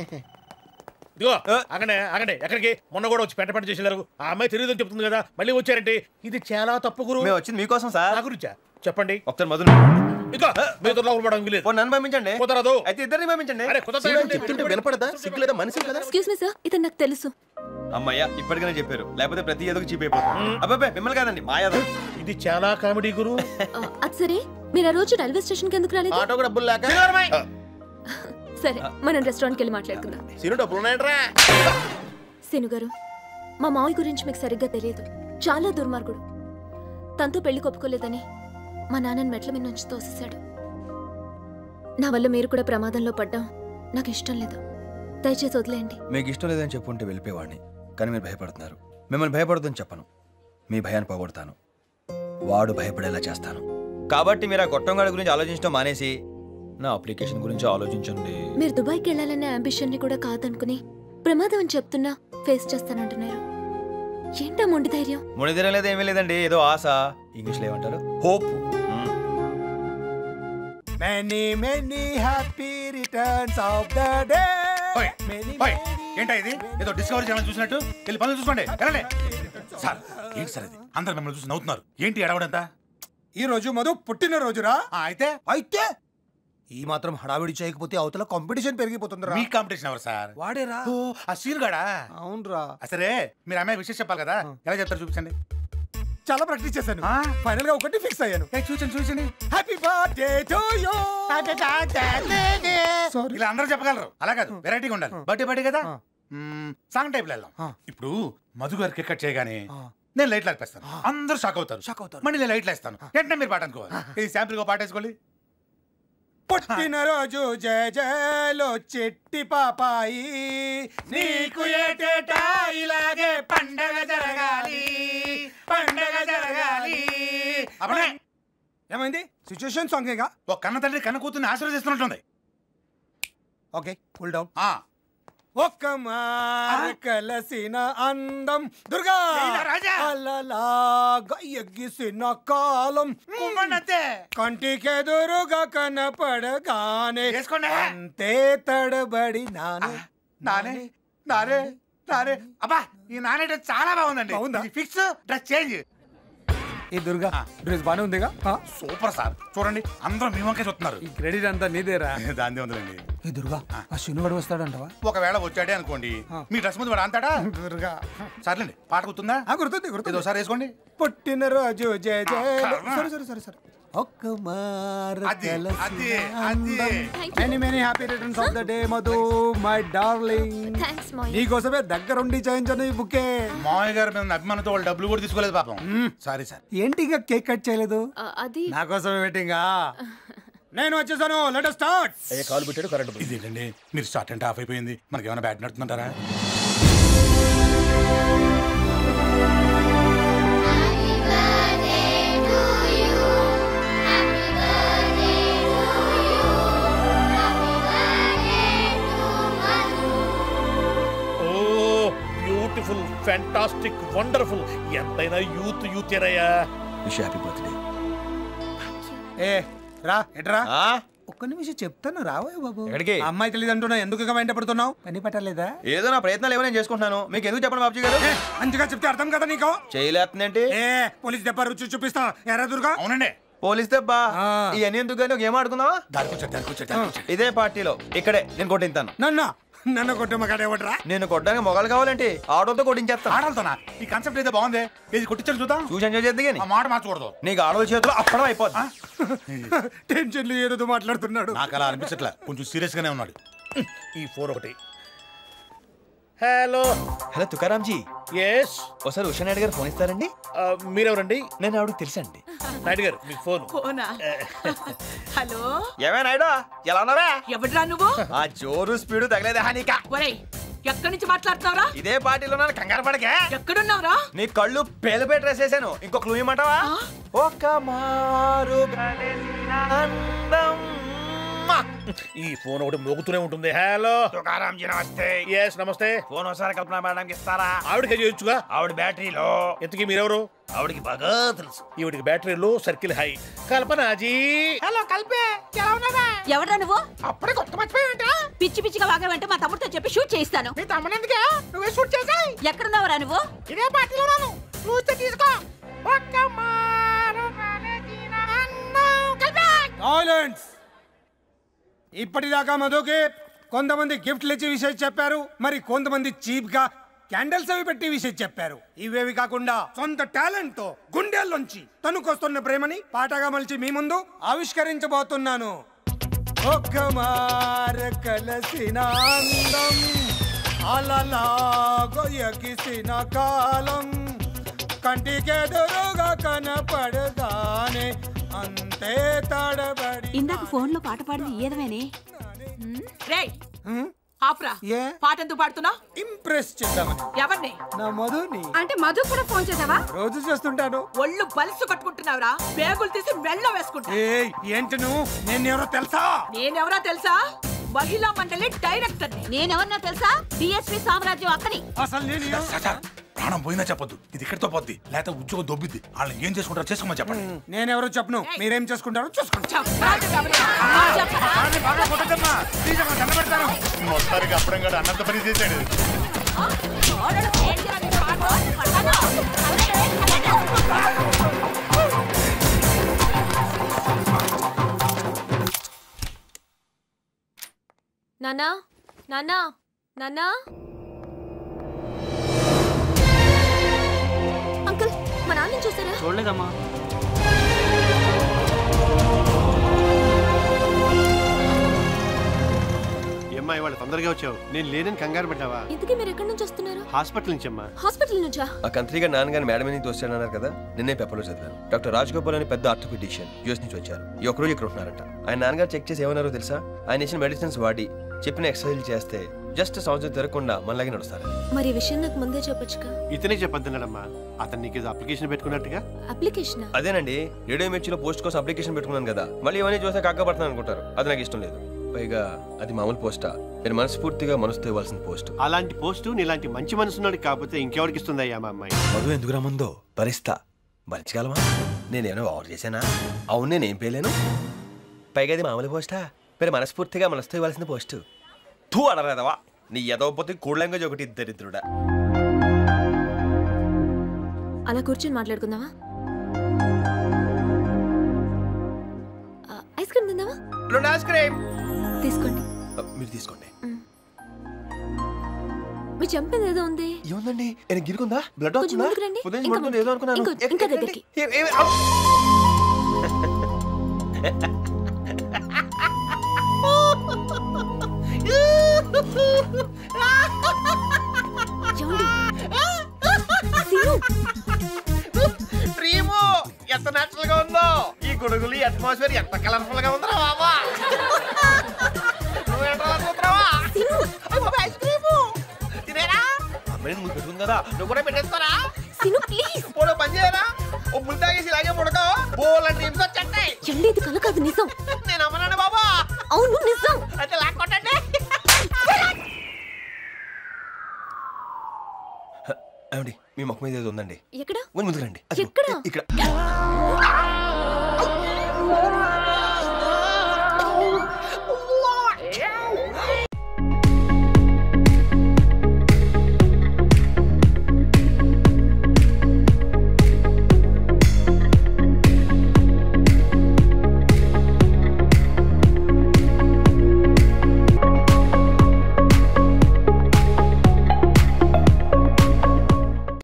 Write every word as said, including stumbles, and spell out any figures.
ఇదిగో అక్కడే అక్కడే ఎక్కడికి మొన్న కూడా వచ్చి పెట్ట పెట్ట చేసేదారు ఆ అమ్మాయి తెలియదని చెప్తుంది కదా మళ్ళీ వచ్చారంటే ఇది చాలా తప్పు గురు. మేము వచ్చింది మీకోసం సార్. నా గురించా చెప్పండి. ఒకసారి మొదలు ఇదిగో మీతో లోపడడం లేదు. నన్ను పంపించండి. కుదరదు. అయితే ఇద్దరిని పంపించండి. అరే కుదరదు చెప్తుంటే వినపడదా? సిగ్గు లేదా? మనిషి కదా. ఎక్స్క్యూజ్ మీ సార్, ఇతను నాకు తెలుసు. అమ్మయ్యా ఇప్పటికైనా చెప్పారు, లేకపోతే ప్రతి ఏదో చీప్ అయిపోతుంది. అబ్బాయి మిమ్మల్ని కాదండి మా యాదవ్. ఇది చాలా కామెడీ గురు. అది సరే, మీరు ఆ రోజు రైల్వే స్టేషన్ కి ఎందుకు రాలేదు? ఆటోకి డబ్బులు లేక. సరే మనం రెస్టారెంట్ కి వెళ్ళి మాట్లాడుకుందాం. సీను డబ్బులు ఉన్నాయంట్రా. సీను గారు, మా మావయ్య గురించి మీకు సరిగ్గా తెలియదు. చాలా దుర్మార్గుడు. తనతో పెళ్లి కొప్పుకోలేదని మా నాన్నని మెట్ల మీద నుంచి తోసేశాడు. నా వల్ల మీరు కూడా ప్రమాదంలో పడ్డాం నాకు ఇష్టం లేదు. దయచేసి వదిలేయండి. మీకు ఇష్టం లేదని చెప్పుంటే వెళ్ళిపోయేవాడిని, కానీ మీరు భయపడుతున్నారు. మిమ్మల్ని భయపడదని చెప్పను, మీ భయాన్ని పోగొడతాను. వాడు భయపడేలా చేస్తాను. కాబట్టి మీరు ఆ గొట్టంగాడి గురించి ఆలోచించడం మానేసి నా అప్లికేషన్ గురించి ఆలోచించండి. మీరు దుబాయ్కి వెళ్ళాలనే అంబిషన్ ని కూడా కాదనుకుని ప్రమాదం అని చెప్తున్నా ఫేస్ చేస్తానంటున్నారు. ఏంటా మొండి ధైర్యం? మొండి ధైర్యం లేదు, ఏమీ లేదండి. ఏదో ఆశ. ఇంగ్లీష్ లో ఏమంటారు? Hope. Many many happy returns of the day. ఏంటా ఇది? ఏదో డిస్కవరీ ఛానల్ చూసినట్టు వెళ్ళి పనులు చూసుకోండి. వెళ్ళండి సార్. ఏంటి సార్ ఇది? అందరు మిమ్మల్ని చూసి నవ్వుతున్నారు. ఏంటి ఎడవడంతా? ఈ రోజు మధు పుట్టిన రోజురా. అయితే అయితే ఈ మాత్రం హడావిడి చేయకపోతే అవతల కాంపిటీషన్ పెరిగిపోతుందిరా. మీ కాంపిటీషన్ ఎవరు సార్? వాడేరా. ఓ ఆ సీన్ గాడా? అవునరా. సరే మీరు అమ్మాయి విషయం చెప్పాలి కదా, ఎలా చెప్తారు చూపించండి. చాలా ప్రాక్టీస్ చేశాను, ఫైనల్ గా ఒకటి ఫిక్స్ అయ్యాను. చూచండి చూచండి. Happy birthday to you. ఇలా అందరూ చెప్పగలరు, అలా కాదు వెరైటీగా ఉండాలి. బర్త్డే బర్త్డే కదా, సాంగ్ టైప్ వెళ్దాం. ఇప్పుడు మధు గారు కేక్ కట్ చేయగానే నేను లైట్లు ఆర్పేస్తాను, అందరూ షాక్ అవుతారు. షాక్ అవుతారు మళ్ళీ నేను లైట్లు వేస్తాను. వెంటనే మీరు పాట అనుకోవాలి. ఇది శాంపుల్ గా పాట వేసుకోండి. పుట్టినరోజు జయ జయలో చెట్టి పాపాయి, నీకు ఏటేటా ఇలాగే పండగ జరగాలి, పండగ జరగాలి. అప్పుడే ఏమైంది? సిచ్యుయేషన్ సాంగేగా. ఒక కన్న తండ్రి కన్న కూతుర్ని ఆశీర్వదిస్తున్నట్టుంది. Okay cool down. ఒక్క మార కలసిన అందం దుర్గా అలలాగా ఎగ్గిసిన కాలం కంటికెదురుగా కనపడగానే అంతే తడబడి నానే నానే నానే నానే. అబ్బా ఈ నానే డ్రెస్ చాలా బాగుందండి. బాగుందా? Fix dress change. ఈ దుర్గా డ్రెస్ బానే ఉందిగా. Super sir. చూడండి అందరూ మీ వంకే చూస్తున్నారు. ఈ క్రెడిట్ అంతా నీదేరా. దాందే ఉందండి. ఈ దుర్గా ఆ శనుగడు వస్తాడంటవా? ఒకవేళ వచ్చాడే అనుకోండి, మీ డ్రెస్ ముందు వాడు అంతాడా? దుర్గా సర్లేండి, పాట గుర్తుందా? గుర్తుంది గుర్తుంది. ఒకసారి వేసుకోండి. పుట్టినరోజు జయ జయ. సరే సరే సరే సరే. ఒక్క మార many many happy returns of the day Madhu my darling. Thanks మాయ్. నీకోసమే దగ్గరుండి చేయించాను ఈ బుకే. మామయ్య గారు మీద అభిమానంతో వాళ్ళు డబ్బులు కూడా తీసుకోలేదు పాపం. Sorry sir. ఏంటి ఇంకా కేక్ కట్ చేయలేదు? అది నా కోసమే వెయిటింగా. నేను వచ్చేసాను. Let us start. ఏ కాల్ పెట్టాడు కరెంట్. ఇదేంటండి మీరు స్టార్ట్ అంటే ఆఫ్ అయిపోయింది. మనకి ఏమైనా బ్యాట్ నడుతుంటారా? Beautiful, fantastic, wonderful. ఎంతైనా యూత్ యూత్ ఏరయ్యా. Wish happy birthday. ఏ రా ఎట్రా. ఒక్క నిమిషం చెప్తాను రావోయ్ బాబు. ఎక్కడికి? అమ్మాయి తెలియదు అంటున్నా, ఎందుకు వెంట పడుతున్నావు? పని పట్టలేదా? ఏదో నా ప్రయత్నాలు ఏమో నేను చేసుకుంటున్నాను. మీకు ఎందుకు చెప్పండి బాబుజీ గారు? మంచిగా చెప్తే అర్థం కదా నీకు? చేయలేస్తుందేంటి? ఏ పోలీస్ దెబ్బ రుచి చూపిస్తా. ఎరా దుర్గా. అవునండి. పోలీస్ దెబ్బా? ఇవన్నీ ఎందుకు కానీ ఒక గేమ్ ఆడుకుందామా? ఇదే పార్టీలో ఇక్కడే నేను కొట్టింతాను. నన్ను నన్ను కొట్టే మగాడేవట్రా? నేను కొట్టడానికి మొగలు కావాలంటే ఆడోతో కొట్టించేస్తాను. ఆడలతోనా? ఈ కాన్సెప్ట్ అయితే బాగుంది. ఇది కొట్టించాలి చూద్దాం. చూసి ఎంజాయ్ చేద్ది కానీ ఆ మాట మార్చకూడదు. నీకు ఆడోల చేతిలో అప్పడం అయిపోద్ది. టెన్షన్ ఏదో మాట్లాడుతున్నాడు. నాకు అలా అనిపించట్లే, కొంచెం సీరియస్ గానే ఉన్నాడు. ఈ ఫోర్ ఒకటి. Hello hello Tukaram ji. ఎస్. ఒకసారి ఉషా నాయుడు గారు ఫోన్ ఇస్తారండి? మీరెవరండి? నేను ఆవిడకి తెలుసండి. నాయుడు గారు మీకు ఫోన్. హలో ఏమే నాయుడు, ఎలా ఉన్నావా? ఎవడ్రా నువ్వు? ఆ జోరు స్పీడు తగలేదా నీకా? ఒరేయ్ ఎక్కడి నుంచి మాట్లాడుతున్నావురా? ఇదే పార్టీలో నన్ను కంగారు పడకే. ఎక్కడున్నావురా? నీ కళ్ళు పేలుపే డ్రెస్ వేసాను. ఇంకో క్లూ ఇమ్మంటావా? ఒక మారు అందం ఈ ఫోన్ ఒకటి మోగుతూనే ఉంటుంది. హలో తుకారాం జీ నమస్తే. ఎస్ నమస్తే. ఫోన్ ఒకసారి కల్పన మేడం ఇస్తారా? ఆవిడకి చేయొచ్చుగా. ఆవిడ బ్యాటరీలో. ఎంతకీ మీరెవరు? ఆవిడకి బాగా తెలుసు. ఈవిడికి బ్యాటరీలో సర్కిల్ హై. కల్పనాజీ. హలో కల్పే, ఎలా ఉన్నావా? ఎవరా నువ్వు? అప్పుడే కొత్త మర్చిపోయావంట. పిచ్చి పిచ్చిగా వాగావంటే మా తమ్ముడితో చెప్పి షూట్ చేయిస్తాను. మీ తమ్ముడు ఎందుకే? నువ్వే షూట్ చేసాయి. ఎక్కడున్నావురా నువ్వు? ఇదే పార్టీలో ఉన్నాను. చూస్తే తీసుకో. సైలెన్స్. ఇప్పటిదాకా మధుకి కొంతమంది గిఫ్ట్లు ఇచ్చే విషయం చెప్పారు, మరి కొంతమంది చీప్ గా క్యాండిల్స్ అవి పెట్టి విషయం చెప్పారు. ఇవేవి కాకుండా సొంత టాలెంట్ తో గుండెల్లోంచి తనుకొస్తున్న ప్రేమని పాటగా మలిచి మీ ముందు ఆవిష్కరించబోతున్నాను. ఒక్క మార కలసిన అందం అలలాగో ఎగిసిన కాలం కంటికెదురుగా కనపడదానే అంతే తడబడి. ఇందాక ఫోన్ లో పాట పాడింది ఏదమేనే? రేయ్ ఆఫ్రా, ఏ పాట ఎందుకు పాడుతున్నా? ఇంప్రెస్ చేద్దామని. ఎవరిని? నా మధుని. అంటే మధు కూడా ఫోన్ చేసావా? రోజు చేస్తుంటాను. ఒళ్ళు బలిసు కట్టుకుంటున్నావురా, పేగులు తీసి మెళ్ళో వేసుకుంటా. ఏయ్ ఏంటి నువ్వు? నేను ఎవరో తెలుసా? నేనెవరో తెలుసా? మహిళా మండలి డైరెక్టర్. నేనెవరన్నా తెలుసా? డిఎస్పీ సామ్రాజ్యం అక్కని. అసలు నేను ఎవ- సార్, సార్, ప్రాణం పోయినా చెప్పొద్దు. ఇది ఇక్కడితో పోద్ది, లేకపోతే ఉద్యోగం దొబ్బిద్ది. వాళ్ళని ఏం చేసుకుంటారో చేసుకోమని చెప్పండి. నేనెవరో చెప్పను, మీరేం చేసుకుంటారో చూసుకోండి. బాగా కొట్టద్దమ్మా. ప్లీజ్ అమ్మా, దండం పెడతాను. మొత్తానికి అప్పుడే కూడా అన్నంత పని చేశాడు. నాన్నా నాన్నా నాన్నా. అంకుల్, మా నాన్న చూసారా? చూడలేదమ్మా. ఏమ్మా ఇవాళ తొందరగా వచ్చావు? నేను లేనని కంగారు పెట్టావా? ఇంతకీ మీరు ఎక్కడి నుంచి వస్తున్నారు? హాస్పిటల్ నుంచి అమ్మా. హాస్పిటల్ నుంచా? ఆ కంత్రిగా నాన్నగారిని మేడం మీద తోస్తానన్నారు కదా, నిన్నే పేపర్లో చదివాను. డాక్టర్ రాజ్ గోపాల్ అని పెద్ద ఆర్థోపెడిషియన్ యూఎస్ నుంచి వచ్చారు. ఈ ఒక్కరోజు ఇక్కడ ఉంటున్నారంట. ఆయన నాన్నగారు చెక్ చేసి ఏమన్నారో తెలుసా? ఆయన ఇచ్చిన మెడిసిన్స్ వాడి చెప్పిన ఎక్సర్సైజ్ చేస్తే జస్ట్ సంవత్సరం తిరగకుండా మనలాగే నడుస్తారు. మరి ఈ విషయం నాకు ముందే చెప్పొచ్చుగా. ఇతనే చెప్పొద్దున్నాడమ్మా. అతను నీకు ఏదో అప్లికేషన్ పెట్టుకున్నట్టుగా. అప్లికేషన్? అదేనండి, రేడియో మిర్చిలో పోస్ట్ కోసం అప్లికేషన్ పెట్టుకున్నాను కదా, మళ్ళీ ఇవన్నీ చూస్తే కాకపడుతున్నాను అనుకుంటారు. అది నాకు ఇష్టం లేదు. పైగా అది మామూలు పోస్టా, నేను మనస్ఫూర్తిగా మనసుతో ఇవ్వాల్సిన పోస్ట్. అలాంటి పోస్టు నీలాంటి మంచి మనసున్నాడు కాకపోతే ఇంకెవరికి ఇస్తుందయ్యా మా అమ్మాయి. మధు ఎందుకు రమ్మందో భరిస్తా. భరించగలమా? నేనేమో ఓవర్ చేశానా? అవును, నేనేం పేలేను. పైగా అది మామూలు పోస్టా, మీరు మనస్ఫూర్తిగా మనసుతో ఇవ్వాల్సిన పోస్టు. తూ అడరాదవా, నీ ఎదవపోతే కూడ్ లాంగ్వేజ్ ఒకటి దరిద్రుడా. అలా కూర్చొని మాట్లాడుకుందామా? ఐస్ క్రీమ్ తిందామా? రెండు ఐస్ క్రీమ్ తీసుకోండి. మీరు తీసుకోండి. మీ చెంపేది ఏదో ఉంది. ఏముందండి? నేను గిరుకుందా? బ్లడ్ కొంచెం వస్తుందా? ముందుకు రండి. ఉదయం ఇంకా పడుతుంది ఏదో అనుకున్నాను. ఇంకో- ఏ- ఇంకా ఏంటండి? దగ్గరికి. ఏ- ఏ- ఔ! ఏమండి? సీను, ప్రియము ఎంత నేచురల్ గా ఉందో. ఈ గొడుగులు అట్మాస్ఫియర్ ఎంత కలర్ఫుల్ గా ఉందిరా బాబా. నువ్వేంట్రా చూస్తున్నావా? ఐస్ క్రీము తినేరా? అమ్మాయిని ముందు పెట్టుకుంది కదా. నువ్వు కూడా పెట్టేస్తారా? Scene please. పోలో పని చేయరా? ఓ ముళ్ళు తాగేసి ఇలాగే పుడతావు. బోల్ డ్రీమ్స్ వచ్చేస్తాయి. చెల్లి, ఇది కల కాదు, నిజం. నేను అమ్మనాను బాబా. అవును, నిజం. అయితే లాక్కొట్టండి. ఏమండి, మీ ముఖం మీద ఏదో ఉందండి. ఎక్కడ? ముందు రండి. అదిగో, ఎక్కడ? ఇక్కడ.